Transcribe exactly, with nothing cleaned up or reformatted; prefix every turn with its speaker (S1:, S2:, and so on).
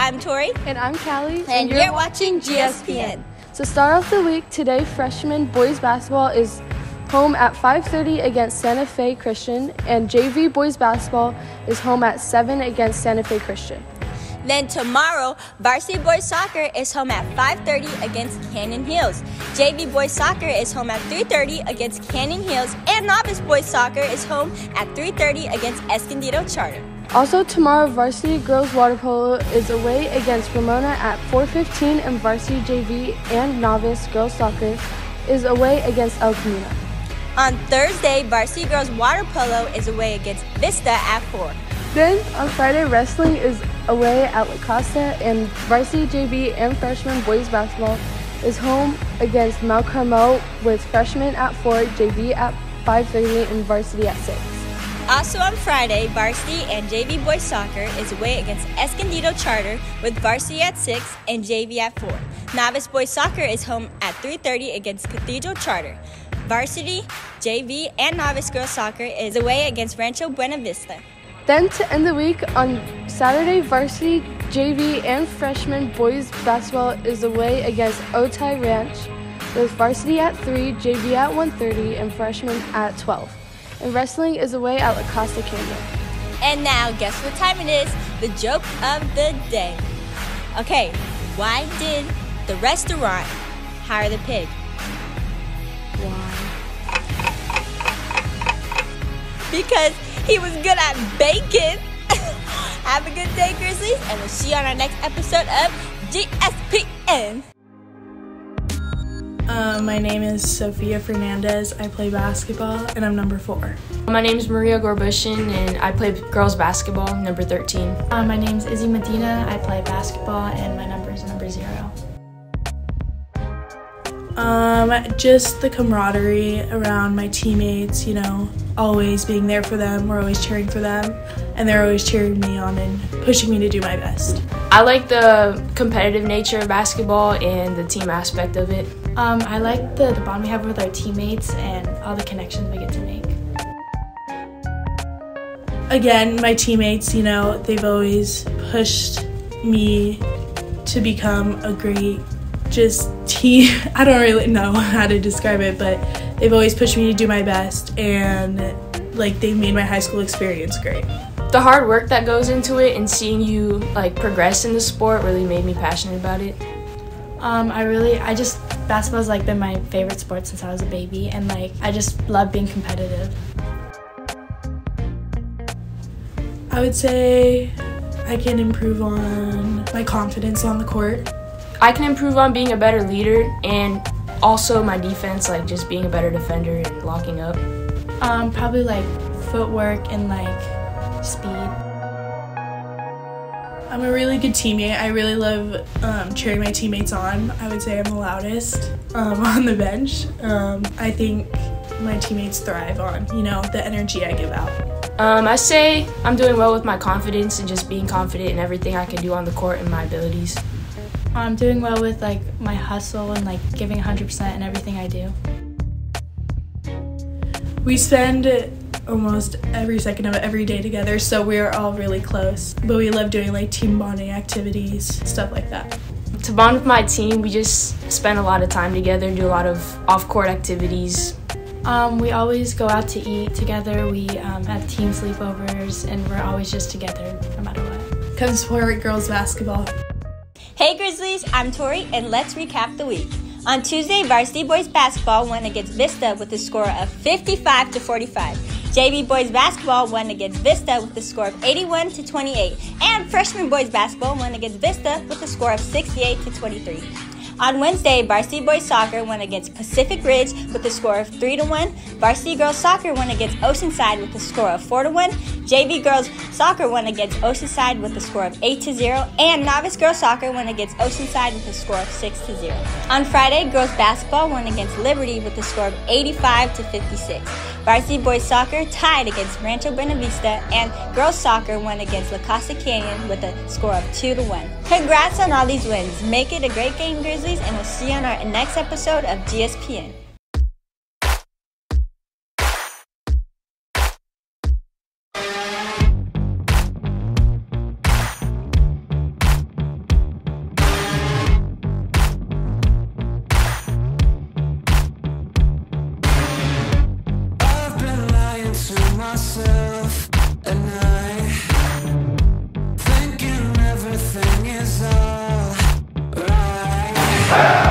S1: I'm Tori.
S2: And I'm Callie.
S1: And, and you're, you're watching G S P N.
S2: So start off the week today, freshman boys basketball is home at five thirty against Santa Fe Christian, and J V boys basketball is home at seven against Santa Fe Christian.
S1: Then tomorrow, varsity boys soccer is home at five thirty against Canyon Hills. J V boys soccer is home at three thirty against Canyon Hills, and novice boys soccer is home at three thirty against Escondido Charter.
S2: Also tomorrow, varsity girls water polo is away against Ramona at four fifteen, and varsity J V and novice girls soccer is away against El Camino.
S1: On Thursday, varsity girls water polo is away against Vista at four.
S2: Then on Friday, wrestling is away at La Costa, and varsity J V and freshman boys basketball is home against Mount Carmel with freshmen at four, J V at five thirty, and varsity at six.
S1: Also on Friday, varsity and J V boys soccer is away against Escondido Charter with varsity at six and J V at four. Novice boys soccer is home at three thirty against Cathedral Charter. Varsity, J V, and novice girls soccer is away against Rancho Buena Vista.
S2: Then to end the week, on Saturday, varsity J V and freshman boys basketball is away against Otay Ranch with varsity at three, J V at one thirty, and freshmen at twelve. And wrestling is away at La Costa Canyon.
S1: And now, guess what time it is? The joke of the day. Okay, why did the restaurant hire the pig?
S2: Why?
S1: Because he was good at bacon. Have a good day, Grizzlies, and we'll see you on our next episode of G S P N.
S3: Uh, my name is Sophia Fernandez. I play basketball, and I'm number four.
S4: My name is Maria Gorbushin, and I play girls basketball, number thirteen.
S5: Uh, my name is Izzy Medina. I play basketball, and my number is number zero.
S3: Um, just the camaraderie around my teammates, you know, always being there for them. We're always cheering for them, and they're always cheering me on and pushing me to do my best.
S4: I like the competitive nature of basketball and the team aspect of it.
S5: Um, I like the, the bond we have with our teammates and all the connections we get to make.
S3: Again, my teammates, you know, they've always pushed me to become a great just team. I don't really know how to describe it, but they've always pushed me to do my best, and like they've made my high school experience great.
S4: The hard work that goes into it and seeing you like progress in the sport really made me passionate about it.
S5: Um, I really, I just, basketball's like been my favorite sport since I was a baby, and like I just love being competitive.
S3: I would say I can improve on my confidence on the court.
S4: I can improve on being a better leader, and also my defense, like just being a better defender and locking up.
S5: Um, probably like footwork and like speed.
S3: I'm a really good teammate. I really love um, cheering my teammates on. I would say I'm the loudest um, on the bench. Um, I think my teammates thrive on, you know, the energy I give out.
S4: Um, I say I'm doing well with my confidence and just being confident in everything I can do on the court and my abilities.
S5: I'm doing well with like my hustle and like giving one hundred percent in everything I do.
S3: We spend almost every second of every day together, so we're all really close. But we love doing like team bonding activities, stuff like that.
S4: To bond with my team, we just spend a lot of time together and do a lot of off-court activities.
S5: Um, we always go out to eat together. We um, have team sleepovers, and we're always just together no matter what.
S3: Come support girls basketball.
S1: Hey Grizzlies, I'm Tori, and let's recap the week. On Tuesday, varsity boys basketball won against Vista with a score of fifty-five to forty-five. J V boys basketball won against Vista with a score of eighty-one to twenty-eight. And freshman boys basketball won against Vista with a score of sixty-eight to twenty-three. On Wednesday, varsity boys soccer won against Pacific Ridge with a score of three to one. Varsity girls soccer won against Oceanside with a score of four to one. J V girls soccer won against Oceanside with a score of eight to zero. And novice girls soccer won against Oceanside with a score of six to zero. On Friday, girls basketball won against Liberty with a score of eighty-five to fifty-six. Varsity boys soccer tied against Rancho Buena Vista, and girls soccer won against La Costa Canyon with a score of two to one. Congrats on all these wins. Make it a great game, Grizzlies, and we'll see you on our next episode of G S P N.
S6: Sir!